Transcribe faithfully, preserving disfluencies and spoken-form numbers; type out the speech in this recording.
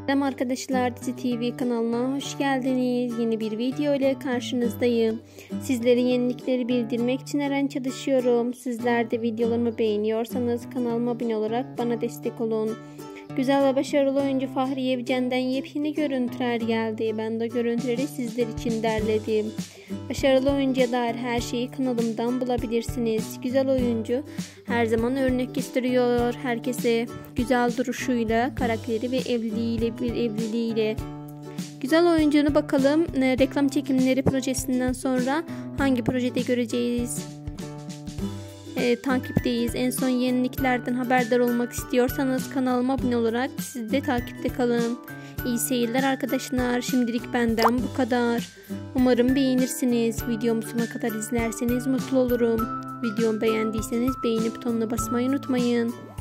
Selam arkadaşlar, Dizi T V kanalına hoş geldiniz. Yeni bir video ile karşınızdayım. Sizlere yenilikleri bildirmek için her an çalışıyorum. Sizler de videolarımı beğeniyorsanız kanalıma abone olarak bana destek olun. Güzel ve başarılı oyuncu Fahriye Evcen'den yepyeni görüntüler geldi. Ben de görüntüleri sizler için derledim. Başarılı oyuncuya dair her şeyi kanalımdan bulabilirsiniz. Güzel oyuncu her zaman örnek gösteriyor herkese. Güzel duruşuyla, karakteri ve evliliğiyle bir evliliğiyle. Güzel oyuncunu bakalım e, reklam çekimleri projesinden sonra hangi projede göreceğiz? E, takipteyiz. En son yeniliklerden haberdar olmak istiyorsanız kanalıma abone olarak siz de takipte kalın. İyi seyirler arkadaşlar. Şimdilik benden bu kadar. Umarım beğenirsiniz. Videomu sonuna kadar izlerseniz mutlu olurum. Videomu beğendiyseniz beğeni butonuna basmayı unutmayın.